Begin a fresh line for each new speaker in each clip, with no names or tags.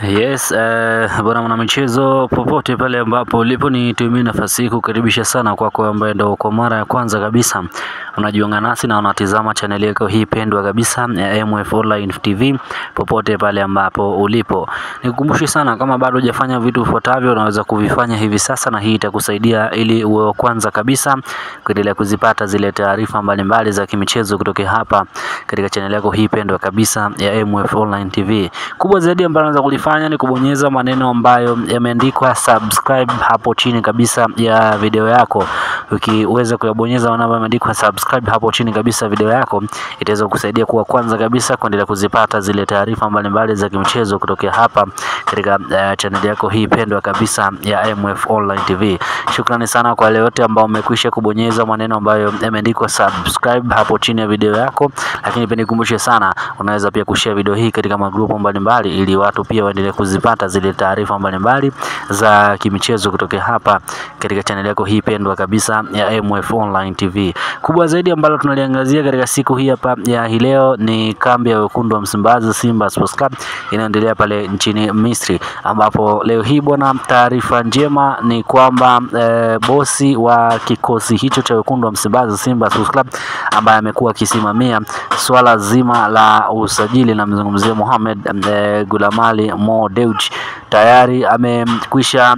Yes, bwana mwanamichezo popote pale ambapo ulipo, nitumie nafasi hii kukaribisha sana kwako ambaye ndio kwa mara ya kwanza kabisa unajiunga nasi na unatizama channel yako hii pendwa kabisa ya MF Online TV popote pale ambapo ulipo. Nikukumbushe sana, kama bado hujafanya vitu vifuatavyo unaweza kuvifanya hivi sasa, na hii itakusaidia ili uwe wa kwanza kabisa kuendelea kuzipata zile taarifa mbalimbali za kimichezo kutoka hapa katika channel yako hii pendwa kabisa ya MF Online TV. Kubwa zaidi ambalo unaweza kulifanya ni kubonyeza maneno ambayo yameandikwa subscribe hapo chini kabisa ya video yako. Ukiweza kuyabonyeza maneno ambayo yameandikwa subscribe hapo chini kabisa video yako, itaweza kukusaidia kuwa kwanza kabisa kuendelea kuzipata zile taarifa mbalimbali za kimichezo kutoka hapa katika channel yako hii pendwa kabisa ya MF Online TV. Shukrani sana kwa wale wote ambao umekwisha kubonyeza maneno ambayo yameandikwa subscribe hapo chini ya video yako, lakini pia nikukumbushe sana, unaweza pia kushare video hii katika magrupu mbalimbali ili watu pia waendelee kuzipata zile taarifa mbalimbali za kimichezo kutoka hapa katika channel yako hii pendwa kabisa ya MF Online TV. Kubwa zaidi ambalo tunaliangazia katika siku hii hapa ya hii leo ni kambi ya wekundu wa Msimbazi Simba Sports Club inaendelea pale nchini Misri, ambapo leo hii bwana, taarifa njema ni kwamba bosi wa kikosi hicho cha wekundu wa Msimbazi Simba Sports Club ambaye amekuwa akisimamia swala zima la usajili, na mzungumzia Mohamed Gulamali Mo Dewji, tayari amekwisha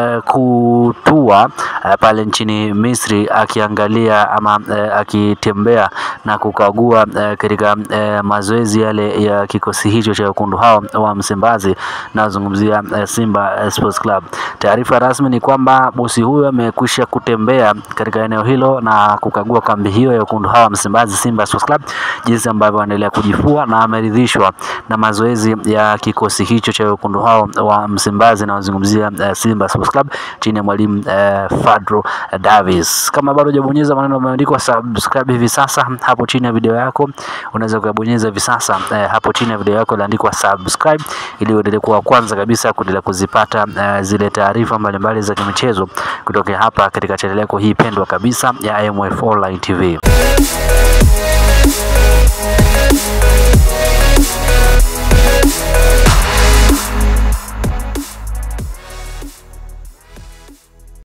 kutua pale nchini Misri akiangalia ama akitembea na kukagua katika mazoezi yale ya kikosi hicho cha wekundu hao wa Msimbazi, na zungumzia Simba Sports Club. Taarifa rasmi ni kwamba bosi huyo amekwisha kutembea katika eneo hilo na kukagua kambi hiyo ya wekundu hao wa Msimbazi Simba Sports Club, jinsi ambavyo wanaendelea kujifua, na ameridhishwa na mazoezi ya kikosi hicho cha wekundu hao wa Msimbazi, na wazungumzia Simba Sports Club chini ya mwalimu Fadlu Davis. Kama bado hujabonyeza maneno yameandikwa subscribe hivi sasa hapo chini ya video yako, unaweza kubonyeza hivi sasa hapo chini ya video yako iliyoandikwa subscribe, ili uendelee kuwa kwanza kabisa kuendelea kuzipata zile taarifa mbalimbali za kimichezo kutoka hapa katika channel yako hii pendwa kabisa ya MF Online TV.